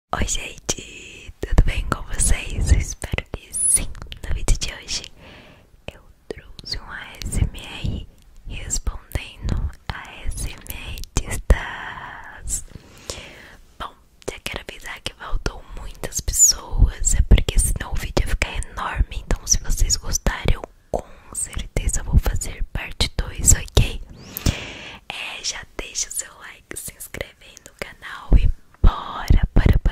Oi gente, tudo bem com vocês? Eu espero que sim. No vídeo de hoje eu trouxe um ASMR respondendo a ASMRistas. Bom, já quero avisar que faltou muitas pessoas, é porque senão o vídeo ia ficar enorme. Então se vocês gostarem, eu com certeza vou fazer parte 2, ok? Já deixa o seu like, se inscreve aí no canal e bora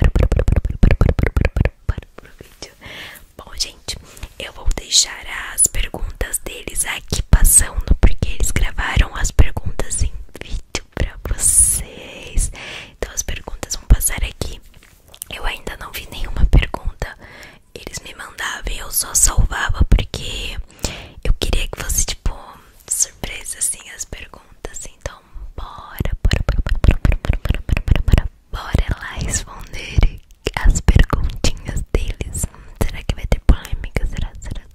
para pro vídeo. Bom, gente, eu vou deixar as perguntas deles aqui passando, porque eles gravaram as perguntas em vídeo pra vocês. Então as perguntas vão passar aqui. Eu ainda não vi nenhuma pergunta. Eles me mandavam e eu só salvava porque eu queria que fosse tipo surpresa assim as perguntas. Então bora lá responder as perguntinhas deles. Será que vai ter polêmica? Será?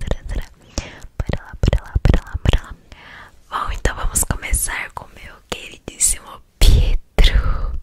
Bora lá. Bom, então vamos começar com meu queridíssimo Pietro.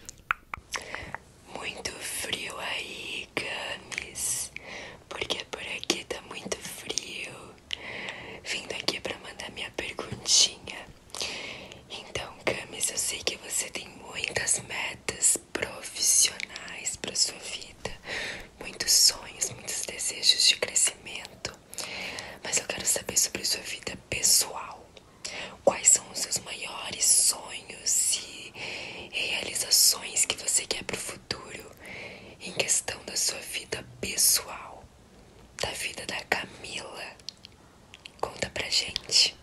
Muito frio aí, Camis, porque por aqui tá muito frio. Vindo aqui pra mandar minha perguntinha. Então, Camis, eu sei que você tem muitas metas profissionais pra sua vida, muitos sonhos, muitos desejos de crescimento, mas eu quero saber sobre sua vida pessoal. Quais são os seus maiores sonhos e realizações que você quer pro futuro em questão da sua vida pessoal, da vida da Camila? Conta pra gente.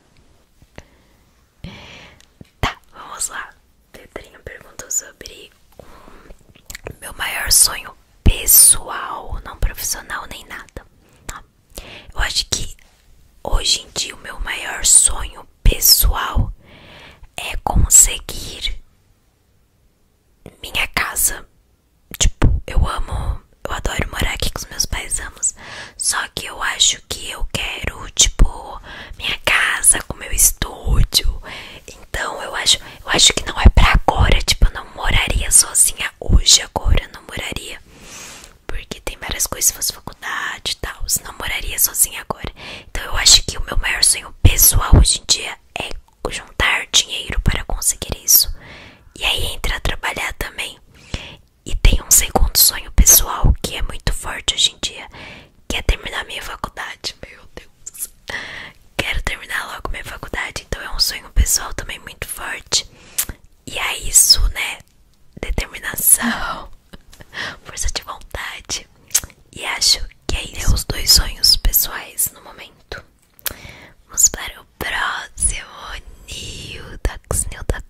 Tá, vamos lá. Pedrinho perguntou sobre meu maior sonho pessoal, não profissional nem nada. Tá? Eu acho que hoje em dia o meu maior sonho pessoal é conseguir minha casa. Tipo, eu adoro morar aqui com os meus pais, só que eu acho que eu quero, tipo, minha casa com meu estúdio. Então eu acho que não é pra agora. Tipo, eu não moraria sozinha hoje, agora eu não moraria, porque tem várias coisas, se fosse faculdade e tal, eu não moraria sozinha agora. Então eu acho que o meu maior sonho pessoal hoje em dia é juntar dinheiro para conseguir isso. E aí entra trabalhar também. E tem um segundo sonho pessoal que é muito forte hoje em dia, que é terminar minha faculdade. Meu Deus, quero terminar logo minha faculdade. Então é um sonho pessoal também muito forte. E é isso, né? Determinação, força de vontade. E acho que aí é os dois sonhos pessoais no momento. Vamos para o próximo. Nildax.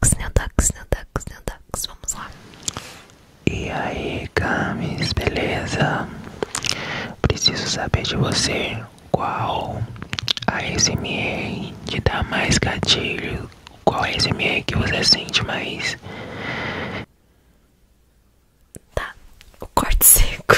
Vamos lá. E aí, Camis, beleza? Preciso saber de você qual ASMR te dá mais gatilho, qual ASMR que você sente mais. Tá, o corte seco.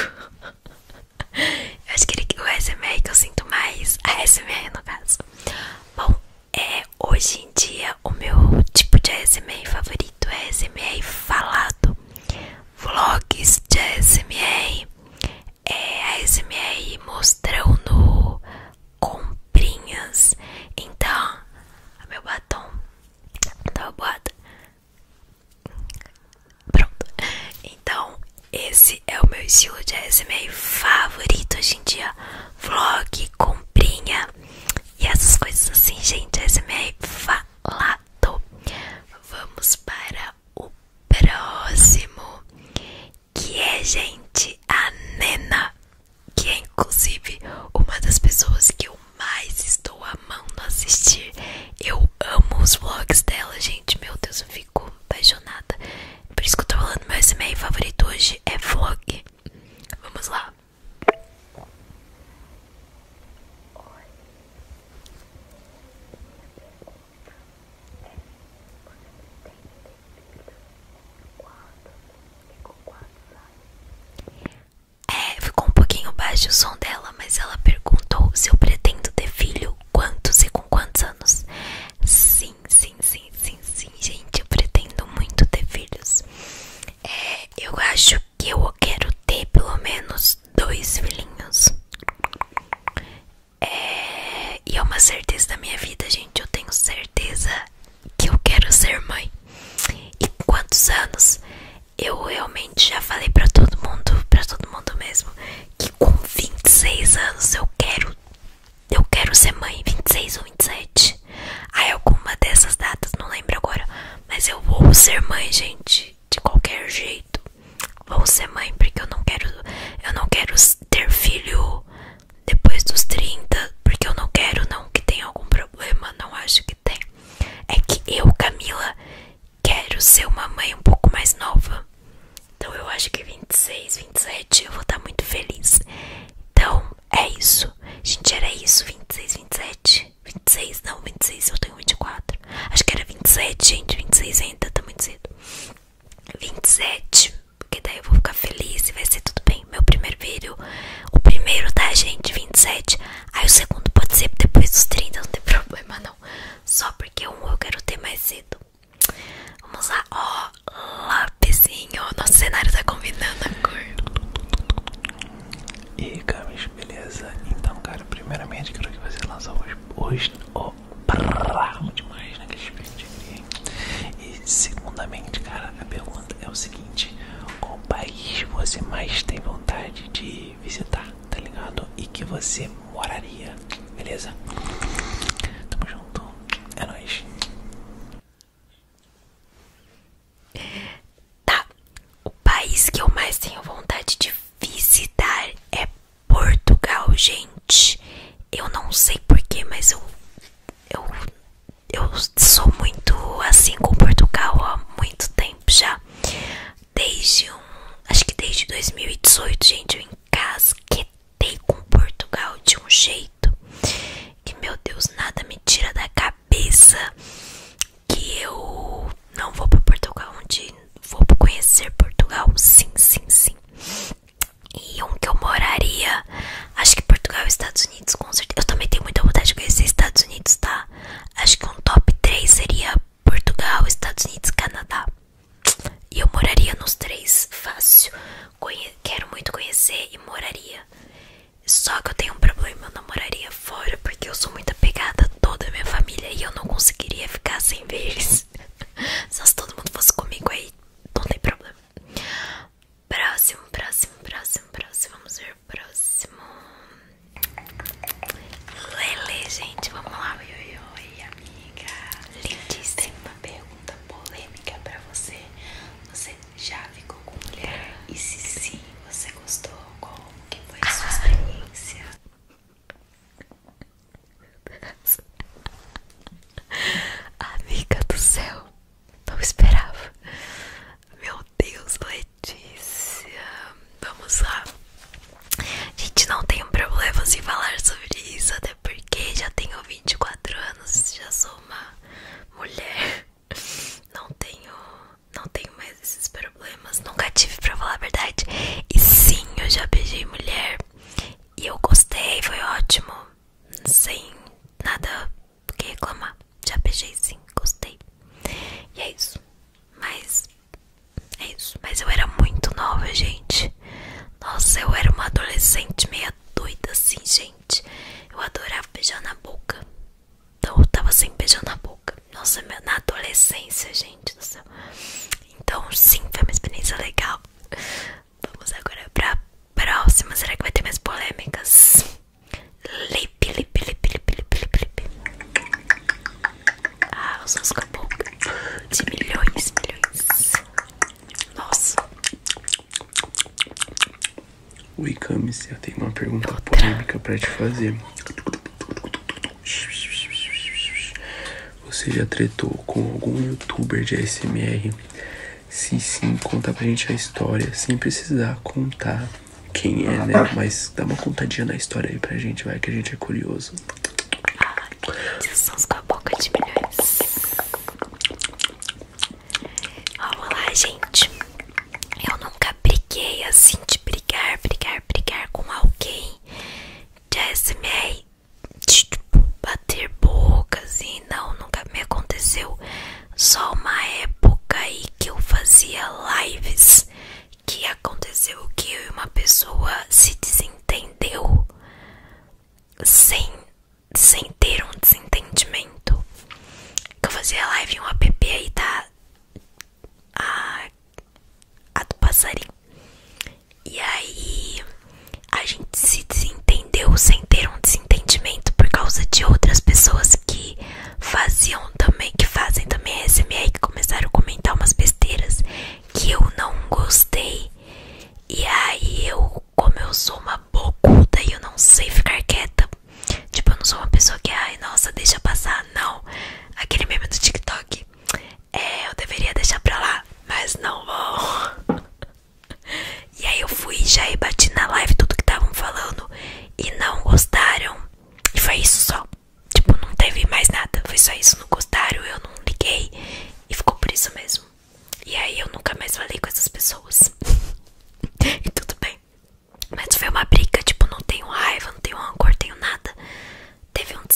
Eu acho que o ASMR que eu sinto mais, a ASMR no caso. Bom, hoje em dia o meu tipo de ASMR favorito é ASMR falado. Vlogs de ASMR, ASMR mostrando comprinhas. Então, meu batom tava boado. Pronto. Então, esse é o meu estilo de ASMR favorito hoje em dia. Vlog, comprinha e essas coisas assim, gente. ASMR falado. Vamos para o próximo, que é, gente, a Nena, que é inclusive uma das pessoas que eu mais estou amando assistir. Eu amo os vlogs dela, gente. Meu Deus, eu fico apaixonada. Por isso que eu tô falando, meu ASMR favorito hoje é vlog. Vamos lá. Ficou um pouquinho baixo o som dela, mas ela perguntou se eu pretendo ter filho, quantos e com quantos anos. Sim, gente, eu pretendo muito ter filhos. Eu acho que eu quero 2 filhinhos. E é uma certeza da minha vida, gente. Eu tenho certeza que eu quero ser mãe. E quantos anos? Eu realmente já falei pra todo mundo mesmo, que com 26 anos eu quero ser mãe. 26 ou 27. Aí alguma dessas datas, não lembro agora. Mas eu vou ser mãe, gente. De qualquer jeito. Vou ser mãe porque eu não quero ter filho depois dos 30. Porque eu não quero não que tenha algum problema. Não acho que tem. É que eu, Camila, quero ser uma mãe um pouco mais nova. Então eu acho que 26, 27 eu vou estar muito feliz. Então é isso. Gente, era isso. 26, 27. 26, não, 26 eu tenho 24. Acho que era 27, gente. 26 ainda tá muito cedo. 27, porque daí eu vou ficar feliz e vai ser tudo bem. Meu primeiro filho, o primeiro, tá, gente? 27. Aí o segundo pode ser depois dos 30, não tem problema não. Só porque um eu quero ter mais cedo. Vamos lá, ó, lapisinho. Nosso cenário tá combinando a cor. E aí, Camis, beleza? Então, cara, primeiramente quero que você lança hoje bravo demais naquele espelho de alegria. E segundamente, cara, a pergunta é o seguinte: qual país você mais tem vontade de visitar, tá ligado? E que você moraria, beleza? Tamo junto, é nóis. Tá, o país que eu mais tenho vontade de visitar é Portugal, gente. Eu não sei porquê, mas eu sou muito assim com Portugal há muito tempo já. Acho que desde 2018, gente, eu encasquetei com Portugal de um jeito que, meu Deus, nada me tira da cabeça que eu não vou pra Portugal, onde vou conhecer Portugal, sim, sim, sim. E um que eu moraria, acho que Portugal e Estados Unidos, com certeza. Eu também tenho muita vontade de conhecer Estados Unidos, tá? Acho que um top 3 seria Portugal, Estados Unidos e Canadá. E eu moraria nos 3, fácil. Quero muito conhecer e moraria. Só que eu tenho um problema, eu não moraria fora, porque eu sou muito apegada a toda a minha família e eu não conseguiria ficar sem ver eles. Só se todo mundo fosse comigo aí, não tem problema. Próximo. Vamos ver o próximo. Lele, gente, vamos lá. Oi, amiga. Lindíssima. Tem uma pergunta polêmica pra você. Você já ficou com mulher? E se sim, você gostou? Como que foi a sua experiência? Amiga do céu, não esperava. Meu Deus, Letícia. Vamos lá. Gente, não tenho problemas em falar sobre isso, até porque já tenho 24 anos, já sou uma mulher. Não tenho mais esses problemas. Nunca tive, pra falar a verdade. E sim, eu já beijei mulher e eu gostei, foi ótimo. Sem nada que reclamar. Já beijei sim, gostei. E é isso. Mas eu era muito nova, gente. Nossa, eu era uma adolescente meia doida assim, gente. Eu adorava beijar na boca. Então eu tava sempre beijando na boca. Nossa, na adolescência, gente do céu. Então sim, foi uma experiência legal. Vamos agora pra próxima. Será que vai ter mais polêmicas? Lip. Ah, os sons com a boca. De milhões. Nossa. Oi, Camis, eu tenho uma pergunta polêmica pra te fazer. Você já tretou com algum youtuber de ASMR? Se sim, conta pra gente a história, sem precisar contar quem é, né? Mas dá uma contadinha na história aí pra gente, vai, que a gente é curioso. Os sons com a boca de milhões. Vamos lá, gente. Eu nunca briguei assim de brigar com alguém de ASMR, de tipo, bater bocas e não, nunca me aconteceu. Só uma época aí que eu fazia lives que aconteceu que eu e uma pessoa se sem ter um desentendimento. Eu fazia live em um app aí, tá? A do passarinho. E aí a gente se desentendeu sem ter um desentendimento por causa de outras pessoas que faziam também, que fazem também ASMR, que começaram a comentar umas besteiras que eu não gostei. E aí como eu sou uma bocuda e eu não sei ficar quieta, tipo, eu não sou uma pessoa que, ai, nossa, deixa passar, não. Aquele meme do TikTok, eu deveria deixar pra lá, mas não vou. E aí eu fui já e bati na live tudo que estavam falando e não gostaram. E foi isso só. Tipo, não teve mais nada. Foi só isso, não gostaram, eu não liguei. E ficou por isso mesmo. E aí eu nunca mais falei com essas pessoas. E tudo bem. Mas foi uma briga, tipo, não tenho raiva, não tenho rancor, tenho nada. Teve um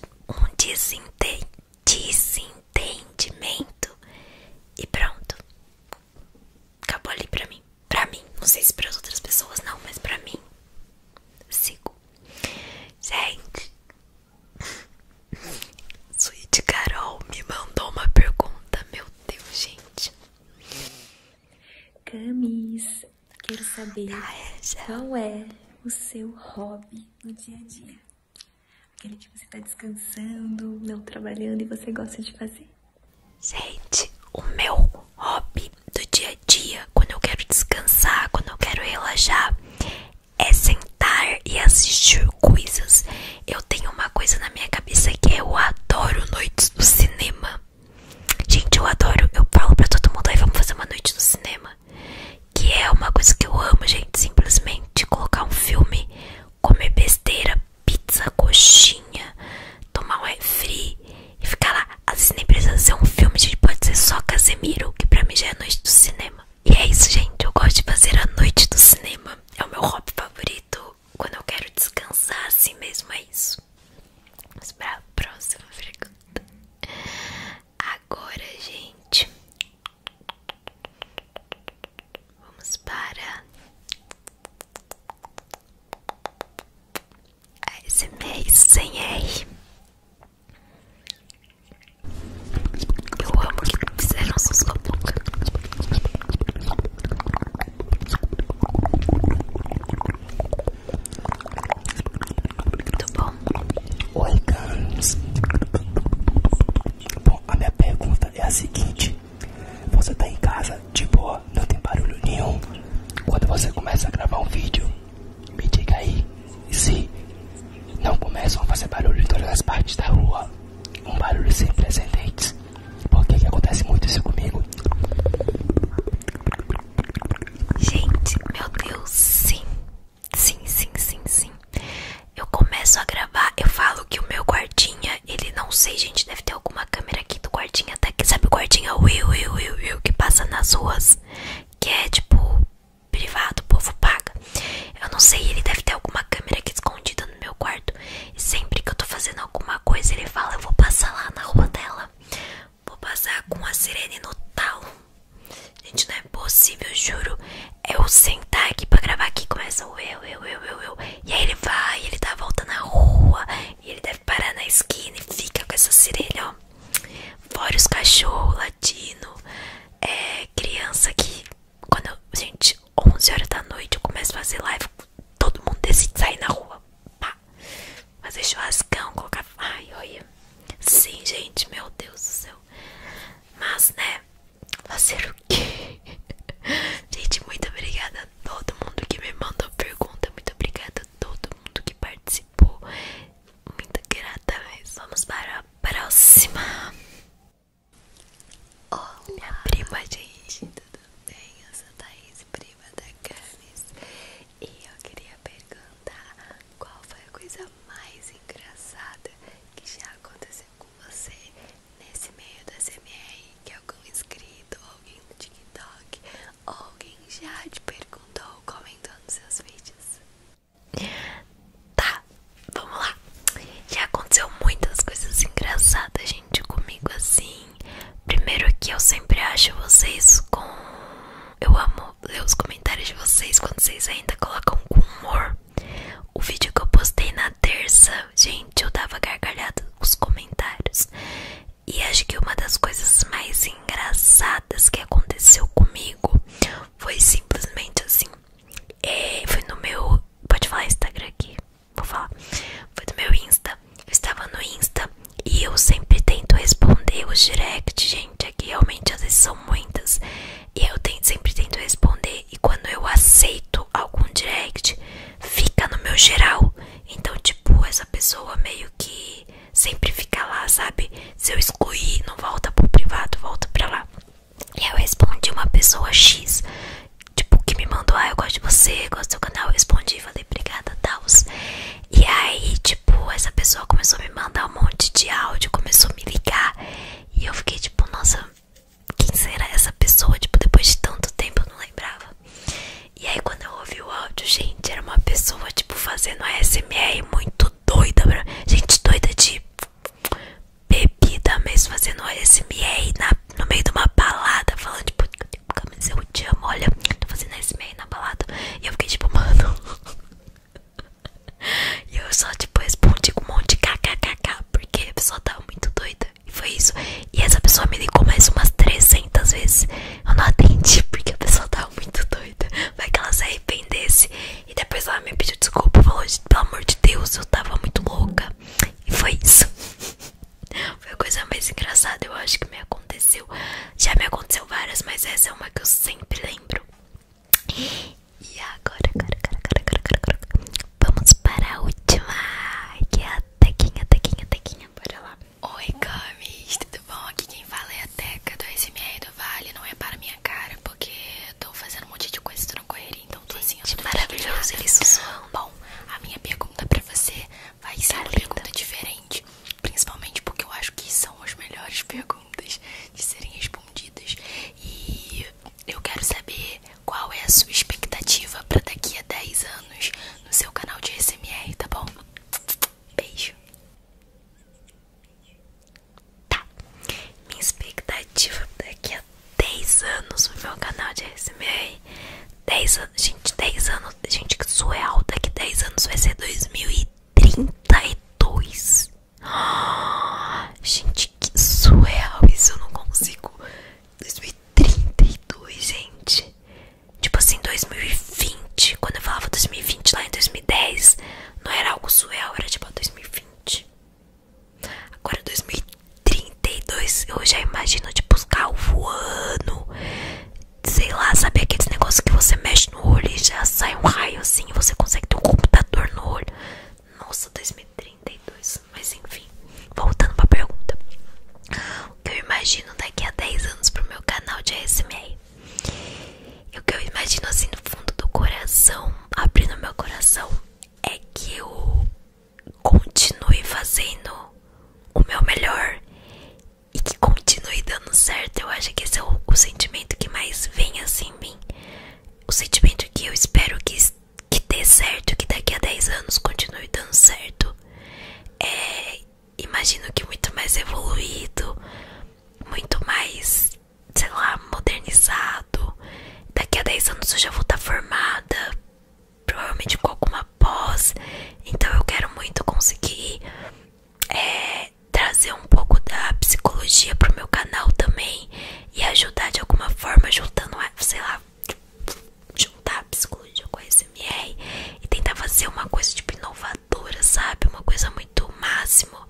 desentendimento. E pronto. Acabou ali pra mim. Pra mim, não sei se para as outras pessoas não, mas pra mim, sigo. Gente, Sweet Carol me mandou uma pergunta. Meu Deus, gente. Camis, quero saber qual é o seu hobby no dia a dia? Aquele que você tá descansando, não trabalhando e você gosta de fazer? Gente, o meu hobby do dia a dia, quando eu quero descansar, quando eu quero relaxar, é sentar e assistir coisas. Eu tenho uma coisa na minha cabeça que eu adoro noites do cinema. Gente, eu adoro, eu falo pra todo mundo, aí vamos fazer uma noite no cinema. Que é uma coisa que eu amo, gente, simplesmente colocar um filme, comer besteira, pizza, coxinha, tomar um refri e ficar lá. Às vezes nem precisa ser um filme, gente, pode ser só Casemiro, que pra mim já é noite do cinema. E é isso, gente, eu gosto de fazer a noite do cinema. É o meu hobby favorito quando eu quero descansar, assim mesmo, é isso. Vamos pra próxima pergunta. Agora, gente, vamos para a ASMR sem R. Eu amo que fizeram sons com a boca. Muito bom. Oi, Carlos. Bom, a minha pergunta é a seguinte: você tá em casa de boa, não tem barulho nenhum? Quando você começa a gravar um vídeo, me diga aí se não começam a fazer barulho em todas as partes da rua, um barulho sem precedentes, porque que acontece muito isso comigo. Gente, meu Deus, sim. Sim. Eu começo a gravar, eu falo que o meu guardinha, ele não sei, gente, deve ter alguma câmera aqui do guardinha, até que sabe o guardinha Will, que passa nas ruas, que é tipo privado, o povo paga. Eu não sei, ele deve ter alguma câmera aqui escondida no meu quarto. E sempre que eu tô fazendo alguma coisa, ele fala, eu vou passar lá na rua dela. Vou passar com a sirene no talo. Gente, não é possível, juro. Eu sentar aqui pra gravar aqui, começa o eu. E aí ele vai, ele dá a volta na rua. E ele deve parar na esquina e fica com essa sirene, ó. Fora os cachorros latindo. Criança que, quando eu, gente, 11 horas da noite eu começo a fazer live, todo mundo decide sair na rua, pá, fazer churrascão, colocar, ai, olha, sim, gente, meu Deus do céu. Mas, né, fazer o quê? Gente, muito obrigada a todo mundo que me mandou pergunta, muito obrigada a todo mundo que participou, muito grata mesmo. Vamos para a próxima. Minha prima, gente, tudo bem? Eu sou a Thaís, prima da Camis. E no geral. Então, tipo, essa pessoa meio que sempre fica lá, sabe? Se eu excluir, não volta pro privado, volta pra lá. E aí eu respondi uma pessoa X, tipo, que me mandou, eu gosto de você, gosto do seu canal. Eu respondi, falei, obrigada, tals. E aí, tipo, essa pessoa começou a me mandar um monte de áudio, começou a me ligar. E eu fiquei tipo, nossa, quem será essa pessoa? Tipo, depois de tanto tempo eu não lembrava. E aí quando eu ouvi o áudio, gente, era uma pessoa, tipo, fazendo ASMR muito doida, gente doida de bebida mesmo, fazendo ASMR no meio de uma balada, falando, tipo, Camis, eu te amo, olha, tô fazendo ASMR na balada. E eu fiquei tipo, mano. E eu só, tipo, respondi com um monte de kkkk, porque a pessoa tava muito doida. E foi isso. E essa pessoa me ligou mais umas 300 vezes. Eu não atendi porque a pessoa tava muito doida. Vai que ela se arrependesse. E depois ela me pediu desculpa, falou, pelo amor de Deus, eu tava muito louca. E foi isso. Foi a coisa mais engraçada, eu acho que me aconteceu. Já me aconteceu várias, mas essa é uma que eu sempre lembro. E agora, vamos para a última, que é a Tequinha. Bora lá. Oi, Camis, tudo bom? Aqui quem fala é a Teca do ASMR do Vale. Não é para minha cara, porque eu tô fazendo um monte de coisa, tô na correria, então tô assim, eu tô maravilhoso, ele sussurrando. Bom, a minha pergunta pra você vai ser uma pergunta diferente, principalmente porque eu acho que são as melhores perguntas de serem respondidas. E eu quero saber qual é a sua expectativa pra daqui a 10 anos no seu canal de ASMR, tá bom? Beijo. Tá. Minha expectativa daqui a 10 anos no meu canal de ASMR. 10 anos, gente, 10 anos. Gente, que surreal. Daqui 10 anos vai ser 2032. Gente, que surreal. Isso eu não consigo. 2032, gente. Tipo assim, 2020. Quando eu falava 2020 lá em 2010, não era algo surreal, era tipo 2020. Agora 2032, eu já imagino tipo os carros voando. Sei lá, sabe aqueles negócios que você mexe no olho e já sai um raio assim e você consegue ter um computador no olho. Nossa, 2032. Mas enfim, voltando pra pergunta. O que eu imagino daqui a 10 anos pro meu canal de ASMR? E o que eu imagino assim no fundo do coração, abrindo meu coração, é que eu continue fazendo o meu melhor e que continue dando certo. Eu acho que esse é o sentimento que mais vem assim em mim. O sentimento que eu espero que dê certo, que daqui a 10 anos continue dando certo. Imagino que muito mais evoluído, muito mais, sei lá, modernizado. Daqui a 10 anos eu já vou estar formada, provavelmente com alguma pós. Então eu quero muito conseguir trazer um pouco da psicologia pro meu canal também e ajudar de alguma forma, juntando, sei lá, juntar a psicologia com a ASMR e tentar fazer uma coisa tipo inovadora, sabe? Uma coisa muito máxima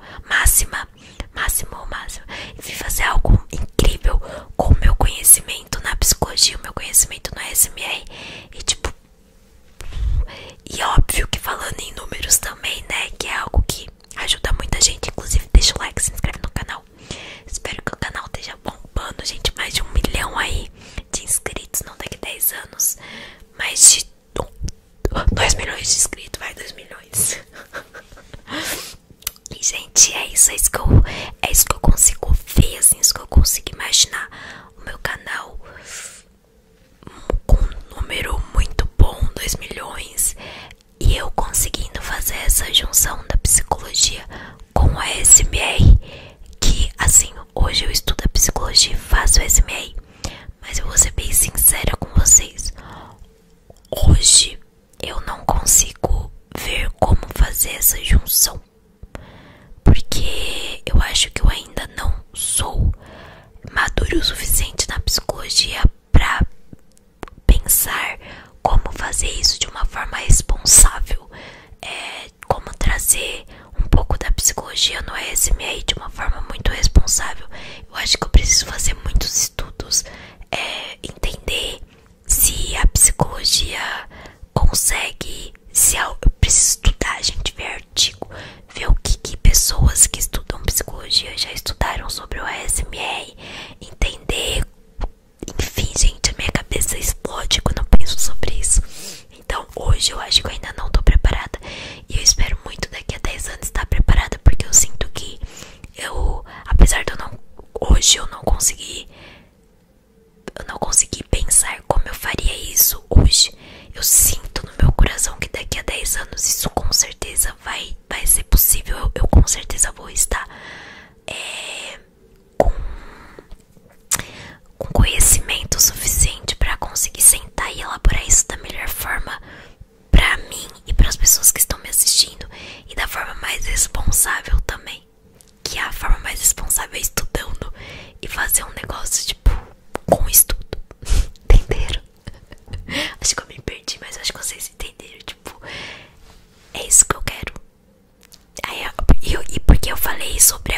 e fazer algo incrível com o meu conhecimento na psicologia, o meu conhecimento no ASMR e tipo, e óbvio que falando em números também, né, que é algo que ajuda muita gente. Inclusive deixa o like, se inscreve no canal. Espero que o canal esteja bombando, gente, mais de 1 milhão aí de inscritos, não daqui a 10 anos, mais de 2 milhões de inscritos, vai, 2 milhões. E gente, é isso que eu consigo ver, assim, isso que eu consigo imaginar. O meu canal com um número muito bom, 2 milhões, e eu conseguindo fazer essa junção da psicologia com a ASMR, que assim, hoje eu estudo a psicologia e faço ASMR, mas eu vou ser bem sincera com vocês, hoje eu não consigo ver como fazer essa junção, porque eu acho que eu ainda não sou maduro o suficiente na psicologia pra pensar como fazer isso de uma forma responsável, como trazer um pouco da psicologia no ASMR de uma forma muito responsável. Eu acho que eu preciso fazer muitos estudos, entender se a psicologia consegue, se eu preciso hoje eu acho que eu ainda não tô preparada. E eu espero muito daqui a 10 anos estar preparada, porque eu sinto que apesar de hoje eu não consegui pensar como eu faria isso hoje. Eu sinto no meu coração que daqui a 10 anos isso com certeza vai ser possível. Eu com certeza vou estar com conhecimento suficiente para conseguir sentar e elaborar isso da melhor forma pra mim e para as pessoas que estão me assistindo, e da forma mais responsável também. Que a forma mais responsável é estudando e fazer um negócio tipo com estudo. Entenderam? Acho que eu me perdi, mas acho que vocês entenderam. Tipo, é isso que eu quero. E porque eu falei sobre